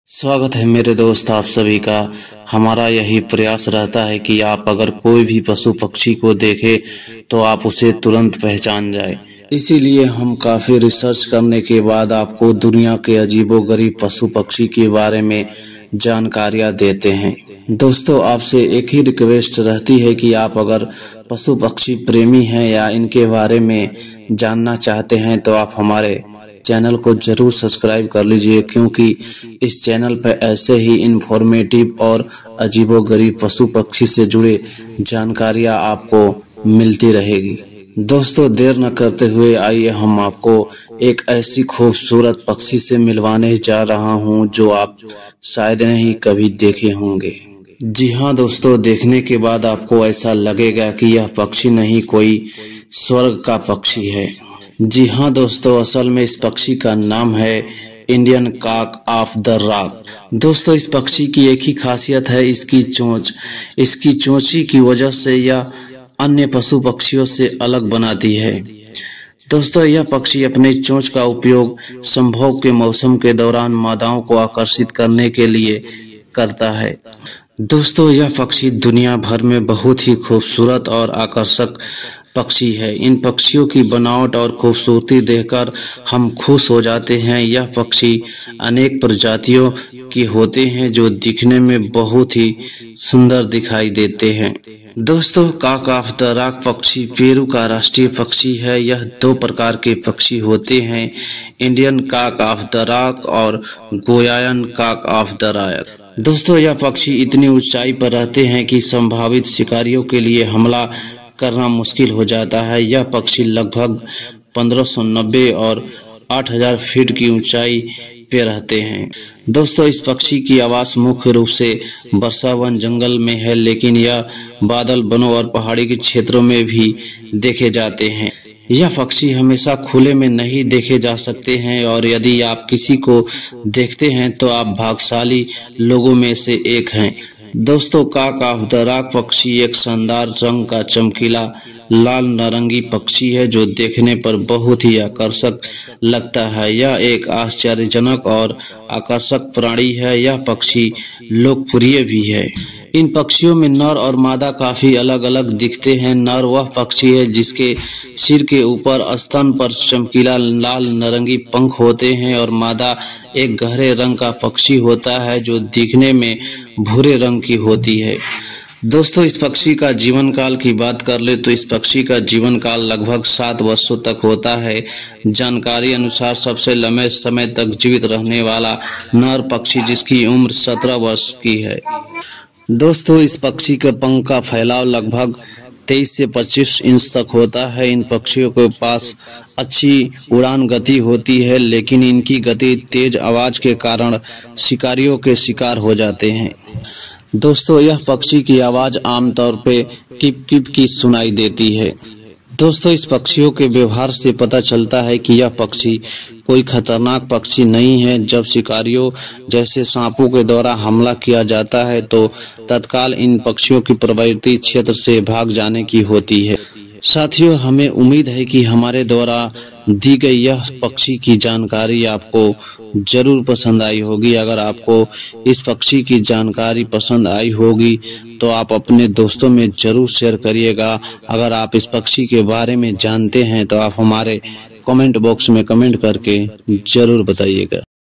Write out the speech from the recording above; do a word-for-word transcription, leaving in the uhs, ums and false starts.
स्वागत है मेरे दोस्त आप सभी का। हमारा यही प्रयास रहता है कि आप अगर कोई भी पशु पक्षी को देखे तो आप उसे तुरंत पहचान जाए। इसीलिए हम काफी रिसर्च करने के बाद आपको दुनिया के अजीबोगरीब पशु पक्षी के बारे में जानकारियां देते हैं। दोस्तों, आपसे एक ही रिक्वेस्ट रहती है कि आप अगर पशु पक्षी प्रेमी हैं या इनके बारे में जानना चाहते हैं तो आप हमारे चैनल को जरूर सब्सक्राइब कर लीजिए, क्योंकि इस चैनल पर ऐसे ही इंफॉर्मेटिव और अजीबोगरीब पशु पक्षी से जुड़े जानकारियां आपको मिलती रहेगी। दोस्तों, देर न करते हुए आइए हम आपको एक ऐसी खूबसूरत पक्षी से मिलवाने जा रहा हूं जो आप शायद नहीं कभी देखे होंगे। जी हाँ दोस्तों, देखने के बाद आपको ऐसा लगेगा कि यह पक्षी नहीं कोई स्वर्ग का पक्षी है। जी हाँ दोस्तों, असल में इस पक्षी का नाम है Indian cock of the rock. दोस्तों, इस पक्षी की एक ही खासियत है इसकी चोंच। इसकी चोंची की वजह से यह अन्य पशु पक्षियों से अलग बनाती है। दोस्तों, यह पक्षी अपने चोंच का उपयोग संभोग के मौसम के दौरान मादाओं को आकर्षित करने के लिए करता है। दोस्तों, यह पक्षी दुनिया भर में बहुत ही खूबसूरत और आकर्षक पक्षी है। इन पक्षियों की बनावट और खूबसूरती देखकर हम खुश हो जाते हैं। यह पक्षी अनेक प्रजातियों की होते हैं जो दिखने में बहुत ही सुंदर दिखाई देते हैं। दोस्तों, कॉक ऑफ द रॉक पक्षी पेरू का राष्ट्रीय पक्षी है। यह दो प्रकार के पक्षी होते हैं, Indian cock of the rock और Guianan cock of the rock. दोस्तों, यह पक्षी इतनी ऊंचाई पर रहते हैं कि संभावित शिकारियों के लिए हमला करना मुश्किल हो जाता है। यह पक्षी लगभग पंद्रह सौ नब्बे और आठ हज़ार फीट की ऊंचाई पे रहते हैं। दोस्तों, इस पक्षी की आवास मुख्य रूप से वर्षा वन जंगल में है, लेकिन यह बादल वनों और पहाड़ी के क्षेत्रों में भी देखे जाते हैं। यह पक्षी हमेशा खुले में नहीं देखे जा सकते हैं और यदि आप किसी को देखते हैं तो आप भाग्यशाली लोगों में से एक हैं। दोस्तों, कॉक ऑफ द रॉक पक्षी एक शानदार रंग का चमकीला लाल नारंगी पक्षी है जो देखने पर बहुत ही आकर्षक लगता है। यह एक आश्चर्यजनक और आकर्षक प्राणी है। यह पक्षी लोकप्रिय भी है। इन पक्षियों में नर और मादा काफी अलग अलग दिखते हैं। नर वह पक्षी है जिसके सिर के ऊपर स्तन पर चमकीला लाल नारंगी पंख होते हैं और मादा एक गहरे रंग का पक्षी होता है जो दिखने में भूरे रंग की होती है। दोस्तों, इस पक्षी का जीवन काल की बात कर ले तो इस पक्षी का जीवन काल लगभग सात वर्षों तक होता है। जानकारी अनुसार सबसे लंबे समय तक जीवित रहने वाला नर पक्षी जिसकी उम्र सत्रह वर्ष की है। दोस्तों, इस पक्षी के पंख का फैलाव लगभग तेईस से पच्चीस इंच तक होता है। इन पक्षियों के पास अच्छी उड़ान गति होती है, लेकिन इनकी गति तेज आवाज के कारण शिकारियों के शिकार हो जाते हैं। दोस्तों, यह पक्षी की आवाज आमतौर पे किप किप की सुनाई देती है। दोस्तों, इस पक्षियों के व्यवहार से पता चलता है कि यह पक्षी कोई खतरनाक पक्षी नहीं है। जब शिकारियों जैसे सांपों के द्वारा हमला किया जाता है तो तत्काल इन पक्षियों की प्रवृत्ति क्षेत्र से भाग जाने की होती है। साथियों, हमें उम्मीद है कि हमारे द्वारा दी गई यह पक्षी की जानकारी आपको जरूर पसंद आई होगी। अगर आपको इस पक्षी की जानकारी पसंद आई होगी तो आप अपने दोस्तों में जरूर शेयर करिएगा। अगर आप इस पक्षी के बारे में जानते हैं तो आप हमारे कमेंट बॉक्स में कमेंट करके जरूर बताइएगा।